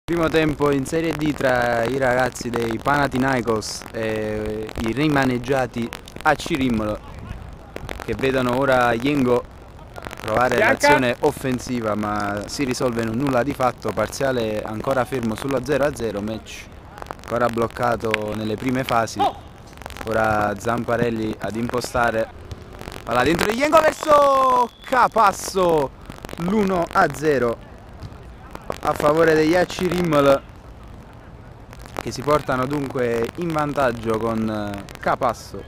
Primo tempo in Serie D tra i ragazzi dei Panathinaikos e i rimaneggiati AC Rimmolo, che vedono ora Yengo provare l'azione offensiva, ma si risolve in un nulla di fatto. Parziale ancora fermo sullo 0-0, match ancora bloccato nelle prime fasi. Ora Zamparelli ad impostare, palla dentro di Yengo verso Capasso, l'1-0 a favore degli AC Rimmel, che si portano dunque in vantaggio con Capasso.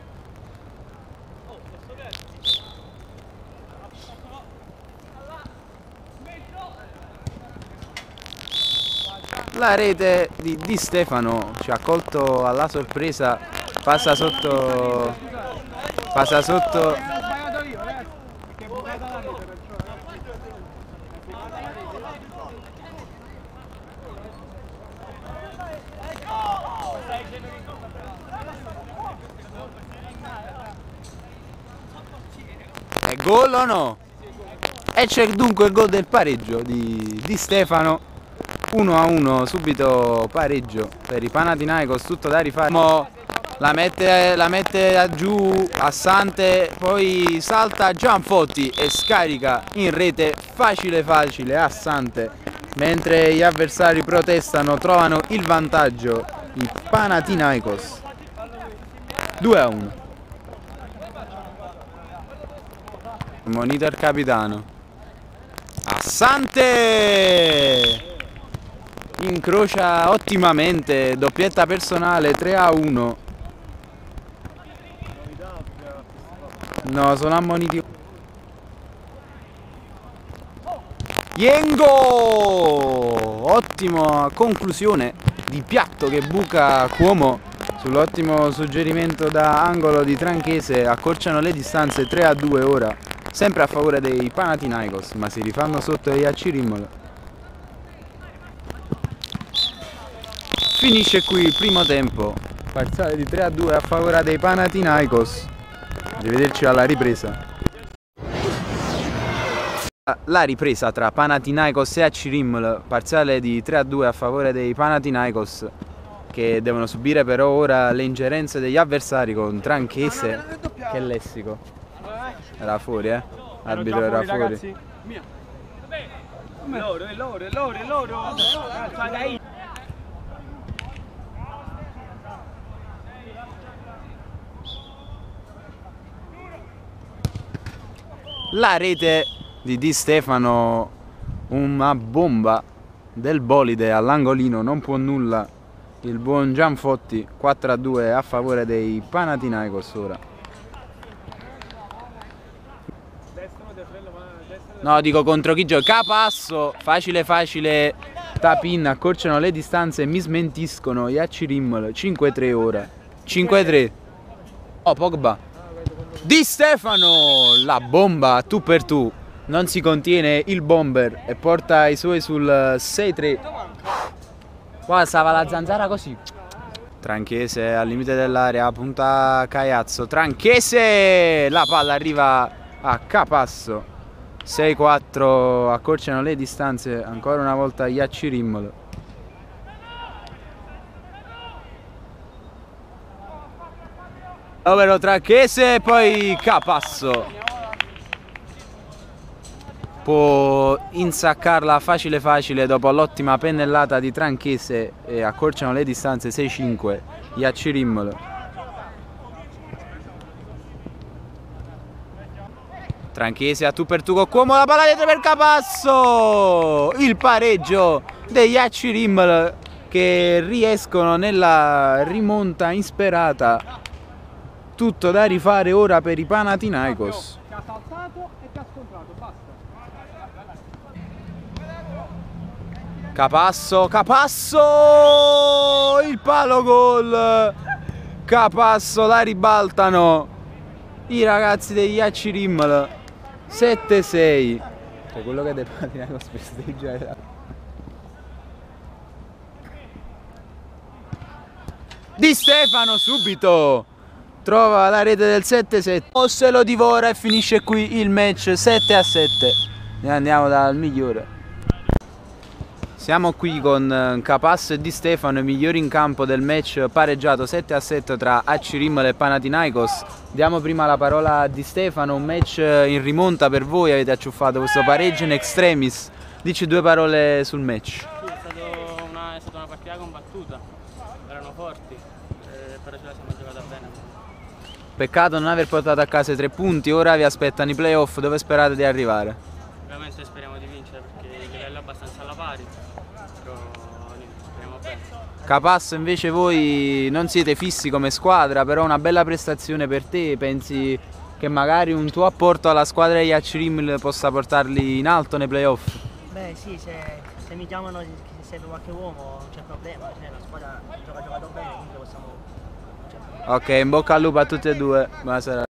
La rete di Di Stefano ci ha colto alla sorpresa, passa sotto è gol o no? E c'è dunque il gol del pareggio di Di Stefano. 1-1, subito pareggio per i Panathinaikos, tutto da rifare. La mette giù Assante, poi salta Gianfotti e scarica in rete facile Assante, mentre gli avversari protestano, trovano il vantaggio i Panathinaikos. 2-1. Monitor capitano Assante incrocia ottimamente, doppietta personale, 3-1. No, sono ammoniti. Yengo! Ottima conclusione di piatto che buca Cuomo sull'ottimo suggerimento da angolo di Tranchese. Accorciano le distanze, 3-2 ora, sempre a favore dei Panathinaikos, ma si rifanno sotto gli AC Rimmel. Finisce qui il primo tempo, parziale di 3-2 a favore dei Panathinaikos. Arrivederci alla ripresa. La ripresa tra Panathinaikos e AC Rimmel, parziale di 3-2 a favore dei Panathinaikos, che devono subire però ora le ingerenze degli avversari con Tranchese. Che lessico. Era fuori, Arbitro era fuori. Loro. La rete di Di Stefano, una bomba del bolide all'angolino, non può nulla il buon Gianfotti. 4-2 a favore dei Panathinaikos ora. No, dico contro chi gioca. Capasso, facile tap-in, accorciano le distanze e mi smentiscono gli AC Rimmel. 5-3 ora. 5-3. Oh, Pogba. Di Stefano, la bomba tu per tu, non si contiene il bomber e porta i suoi sul 6-3. Qua stava la zanzara così. Tranchese al limite dell'area, punta Caiazzo. Tranchese, la palla arriva a Capasso. 6-4, accorciano le distanze ancora una volta gli AC Rimmel. Ovvero Tranchese e poi Capasso può insaccarla facile dopo l'ottima pennellata di Tranchese e accorciano le distanze. 6-5 gli AC Rimmel. Tranchese a tu per tu con Cuomo, la palla dietro per Capasso, il pareggio degli AC Rimmel che riescono nella rimonta insperata. Tutto da rifare ora per i Panathinaikos. Che ha saltato e che ha scontrato, basta. Capasso, il palo gol. Capasso, la ribaltano i ragazzi degli AC Rimmel. 7-6. Cioè quello che dei Panathinaikos festeggia. Di Stefano subito trova la rete del 7-7, se lo divora e finisce qui il match 7-7. Ne andiamo dal migliore. Siamo qui con Capasso e Di Stefano, i migliori in campo del match pareggiato 7-7 tra AC Rimmel e Panathinaikos. Diamo prima la parola a Di Stefano, un match in rimonta per voi, avete acciuffato questo pareggio in extremis. Dici due parole sul match. Sì, è stata una partita combattuta, erano forti, però ce la siamo giocata bene. Peccato non aver portato a casa i 3 punti, ora vi aspettano i playoff, dove sperate di arrivare? Ovviamente speriamo di vincere perché il livello è abbastanza alla pari, però speriamo bene. Capasso, invece voi non siete fissi come squadra, però una bella prestazione per te, pensi che magari un tuo apporto alla squadra degli AC Rimmel possa portarli in alto nei playoff? Beh sì, se mi chiamano se serve qualche uomo non c'è problema, cioè, la squadra giocato bene, quindi possiamo... Ok, in bocca al lupo a tutti e due, buonasera.